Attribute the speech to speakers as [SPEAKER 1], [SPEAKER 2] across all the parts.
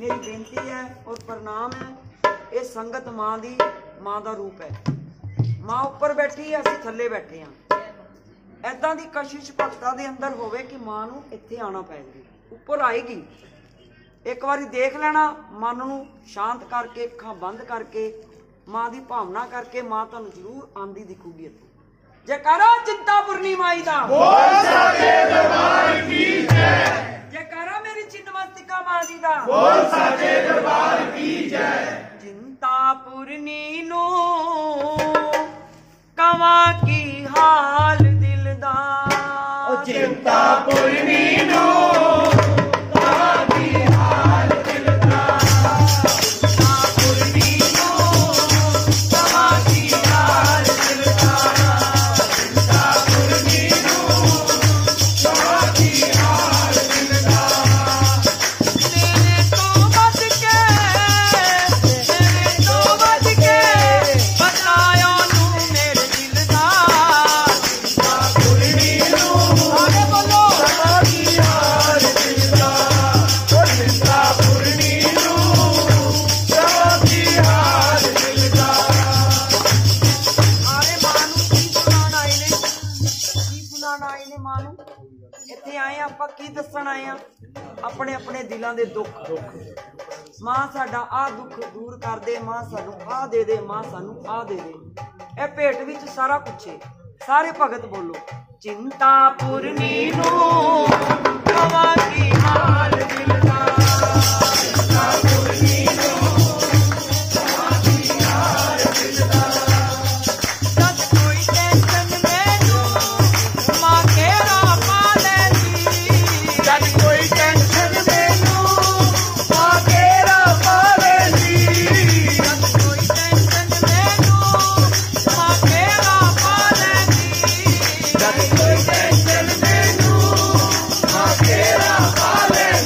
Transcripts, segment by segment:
[SPEAKER 1] मेरी बेनती है और प्रणाम है। ये संगत मां दी मां दा रूप है। मां उपर बैठी है, असीं थल्ले बैठे हाँ। ऐदां दी कशिश भगतां दे अंदर होवे कि मां नूं इत्थे आना पएगी, उपर आएगी। एक बारी देख लेना, मन नूं शांत करके अखां बंद करके मां दी भावना करके मां तुहानूं जरूर आंदी दिखूगी इत्थे। जयकारा चिंतापूर्णी माई दा, बोल साचे दरबार की जय। जयकारा मेरी चिन्मस्तिका मां जी दा, बोल साचे दरबार की जय। चिंतापूर्णी नूं कवां की हाल दिल दा, चिंतापूर्णी नूं अपने अपने दिलों के दुख। मां साडा आ दुख दूर कर दे, मां सानू आ दे दे, मां सानू आ दे दे। ए भेट विच सारा कुछ है। सारे भगत बोलो, चिंतापूर्णी नूं कवां की हाल दिल दा, चिंतापूर्णी नूं कवां की हाल दिल दा। जद कोई टेंशन मैनू मां केरा पा लैंदी, जद कोई टेंशन मैनू मां केरा पा लैंदी, जद कोई टेंशन मैनू मां केरा पा लैंदी, जद कोई टेंशन मैनू मां केरा पा लैंदी।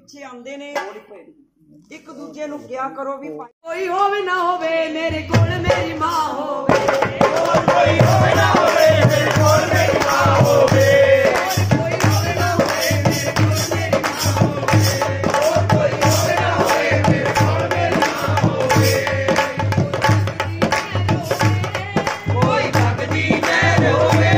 [SPEAKER 1] ਪਿੱਛੇ ਆਉਂਦੇ ਨੇ। ਇੱਕ ਦੂਜੇ ਨੂੰ ਕਿਹਾ ਕਰੋ ਵੀ ਕੋਈ ਹੋਵੇ ਨਾ ਹੋਵੇ ਮੇਰੇ ਕੋਲ ਮੇਰੀ ਮਾਂ ਹੋਵੇ, ਕੋਈ ਹੋਵੇ ਨਾ ਹੋਵੇ ਮੇਰੇ ਕੋਲ ਮੇਰੀ ਮਾਂ ਹੋਵੇ, ਕੋਈ ਹੋਵੇ ਨਾ ਹੋਵੇ ਮੇਰੇ ਕੋਲ ਮੇਰੀ ਮਾਂ ਹੋਵੇ, ਕੋਈ ਹੋਵੇ ਨਾ ਹੋਵੇ ਮੇਰੇ ਕੋਲ ਮੇਰੀ ਮਾਂ ਹੋਵੇ, ਕੋਈ ਭਗਤੀ ਮੇਰ ਹੋਵੇ,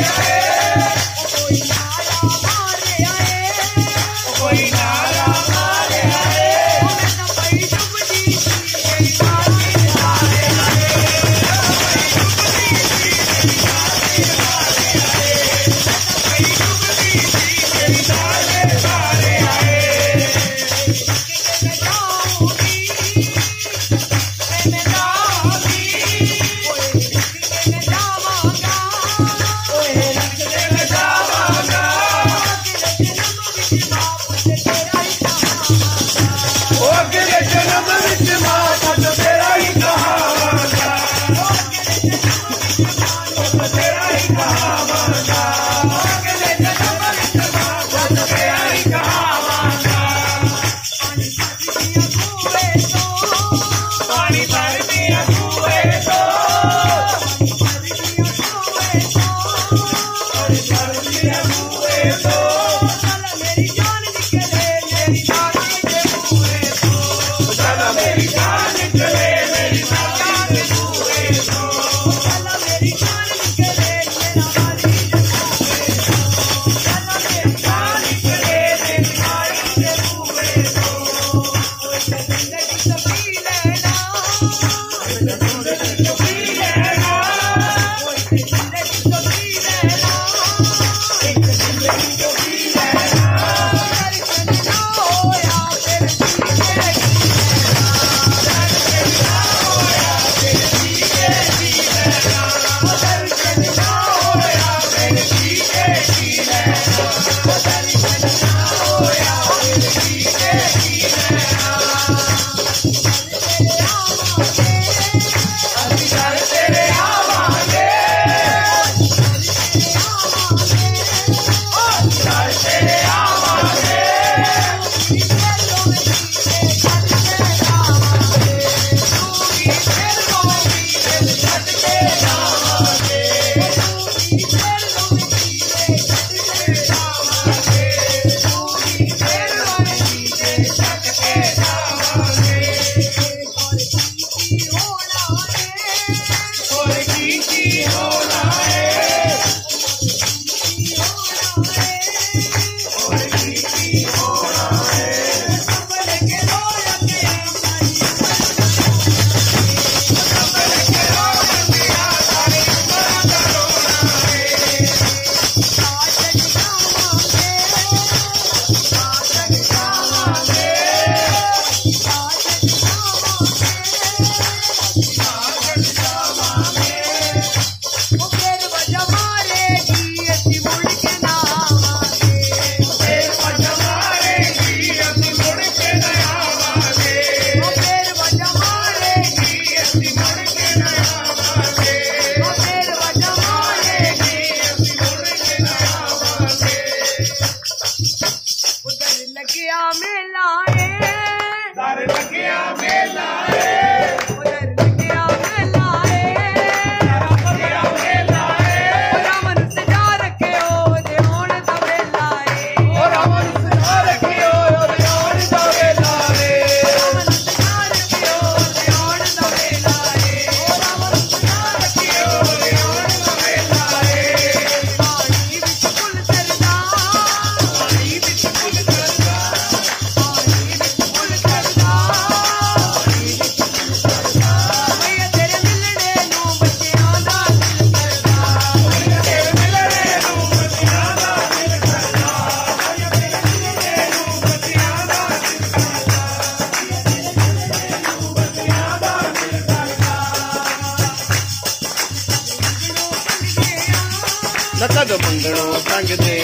[SPEAKER 2] कद मंगणों संगदे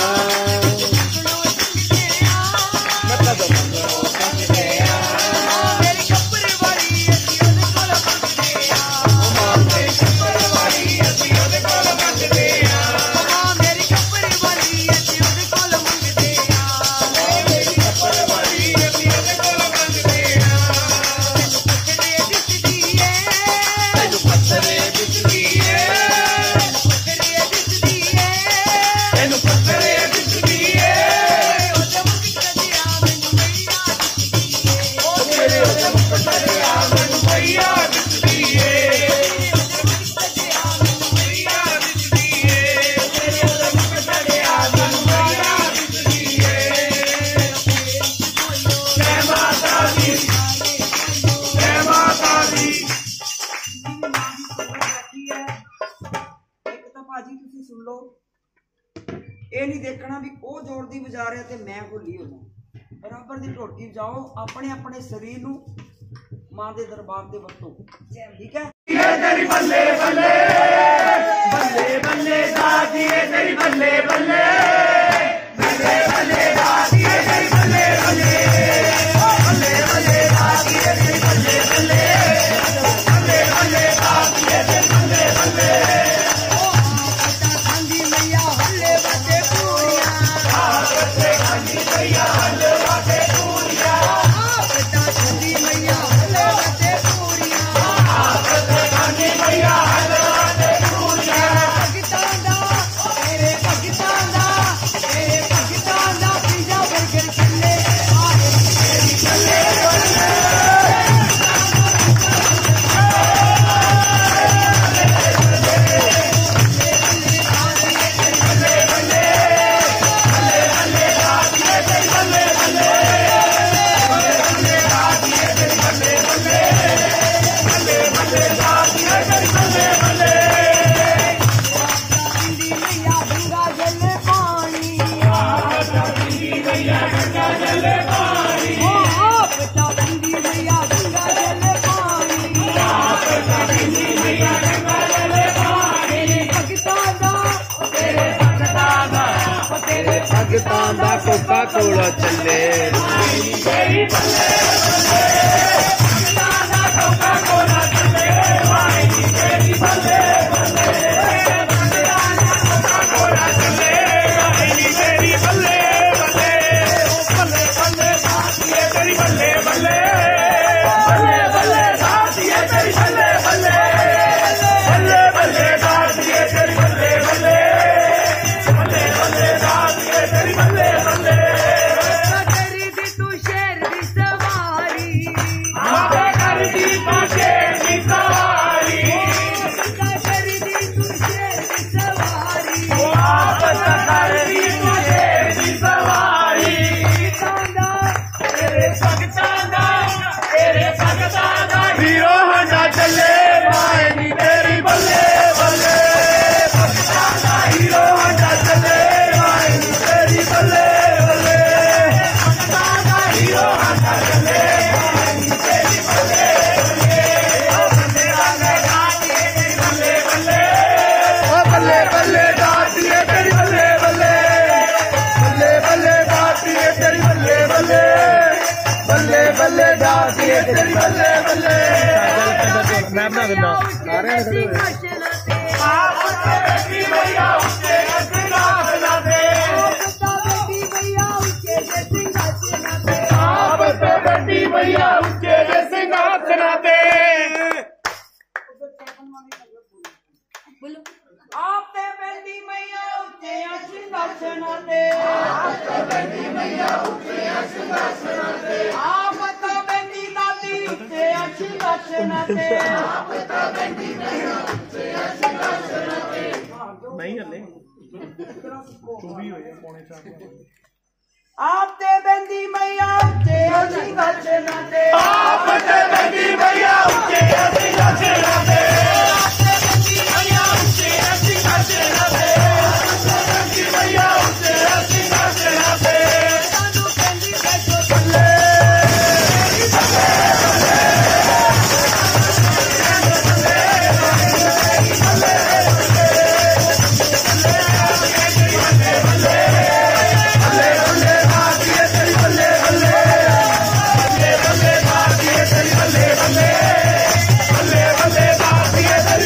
[SPEAKER 2] कद मंगणों संगदे मेरी कपर वाली असी ओदे कोल मंगदे मेरी कपर वाली असी ओदे कोल मंगदे मेरी कपर वाली असी ओदे कोल मंगदे मेरी कपर वाली असी ओदे कोल मंगदे पत्थरे दिसदी है पत्थरे दिसदी है
[SPEAKER 1] ਤੁਸੀਂ ਸੁਣ ਲਓ। ਇਹ ਨਹੀਂ ਦੇਖਣਾ ਵੀ ਉਹ ਜ਼ੋਰ ਦੀ ਵਜਾ ਰਿਹਾ ਤੇ ਮੈਂ ਭੁੱਲੀ ਹੋਣਾ। ਬਰਾਬਰ ਦੀ ਢੋਟੀ ਵਜਾਓ, ਆਪਣੇ ਆਪਣੇ ਸਰੀਰ ਨੂੰ ਮਾਂ ਦੇ ਦਰਬਾਰ ਤੇ ਵਰਤੋ। ਠੀਕ ਹੈ।
[SPEAKER 2] तेरी बल्ले बल्ले बल्ले बल्ले दादिए तेरी बल्ले बल्ले बल्ले बल्ले दादिए तेरी बल्ले बल्ले बल्ले बल्ले दादिए तेरी बल्ले बल्ले बल्ले बल्ले दादिए तेरी बल्ले बल्ले गांधी मैया हल्ले बाटे पूरियां गांधी मैया हल्ले बाटे पूरियां गांधी मैया हल्ले बाटे पूरियां गांधी मैया हल्ले बाटे पूरियां तेरे पाकिस्तान दा पिज़्ज़ा बर्गर चले आए तेरी बल्ले बल्ले पाकिस्तान दा कोका कोला चले तेरी बल्ले बल्ले पाकिस्तान दा कोका कोला चले तेरी बल्ले बल्ले पाकिस्तान दा कोका कोला चले तेरी बल्ले बल्ले बल्ले बल्ले साथिए तेरी बल्ले बल्ले बल्ले बल्ले साथिए तेरी बल्ले बल्ले बल्ले बल्ले साथिए तेरी बल्ले बल्ले बल्ले बल्ले साथिए तेरी बल्ले बल्ले तेरी दी तू शेर दी सवारी आपे कर दी तू शेर दी सवारी तेरी दी तू शेर दी सवारी आप कर दी तू शेर दी सवारी तेरे पाकिस्तान दा हीरो हंडा चले मायनी तेरी बल्ले बल्ले पाकिस्तान दा हीरो हंडा चले मायनी तेरी बल्ले बल्ले पाकिस्तान दा हीरो हंडा चले मायनी तेरी बल्ले बल्ले बल्ले बल्ले दादिए तेरी बल्ले बल्ले ओ बल्ले बल्ले दादिए तेरी बल्ले बल्ले बल्ले बल्ले दादिए तेरी बल्ले बल्ले बल्ले बल्ले दादिए तेरी बल्ले बल्ले मैं बना देना सारे आप बेटी भैया उसके सिंहासना पे बेटी भैया उसके सिंहासना पे आप बेटी भैया उसके सिंहासना पे
[SPEAKER 1] आप ते बेटी मैया ਉੱਤੇ ਸਿੰਘਾਸਣਾ ਤੇ ਆਪ ਤੇ ਬੈਠੀ ਮੈया ਉੱਤੇ ਸਿੰਘਾਸਣਾ ਤੇ ਆਪ ਤਾਂ ਬੈਠੀ ਦਾਦੀ ਉੱਤੇ ਸਿੰਘਾਸਣਾ ਤੇ ਆਪ ਤਾਂ ਬੈਠੀ ਮੈया ਉੱਤੇ ਸਿੰਘਾਸਣਾ ਤੇ
[SPEAKER 2] नहीं हले 24 ਹੋਏ ਪੌਣੇ 4
[SPEAKER 1] ਆਪ ਤੇ ਬੈਠੀ ਮੈया ਉੱਤੇ ਸਿੰਘਾਸਣਾ ਤੇ
[SPEAKER 2] ਆਪ ਤੇ ਬੈਠੀ ਮੈया ਉੱਤੇ ਸਿੰਘਾਸਣਾ ਤੇ ਆਪ ਤੇ ਬੈਠੀ ਮੈया ਉੱਤੇ ਸਿੰਘਾਸਣਾ ਤੇ मैया उससे सिंहासना पे सानू कहंदी बैठो बल्ले बल्ले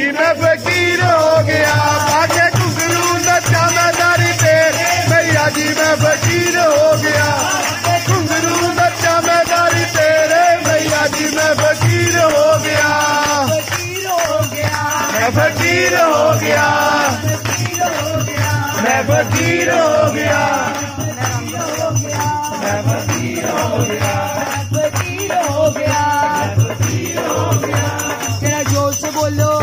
[SPEAKER 2] जी मैं फकीर हो गया बाके घुंघरू नचा मैं दारी तेरे मैया जी मैं फकीर हो गया घुंघरू नचा मैं दारी तेरे मैया जी मैं फकीर हो गया मैं फकीर हो गया मैं फकीर हो गया मैं फकीर हो गया
[SPEAKER 3] जरा जोर से बोलो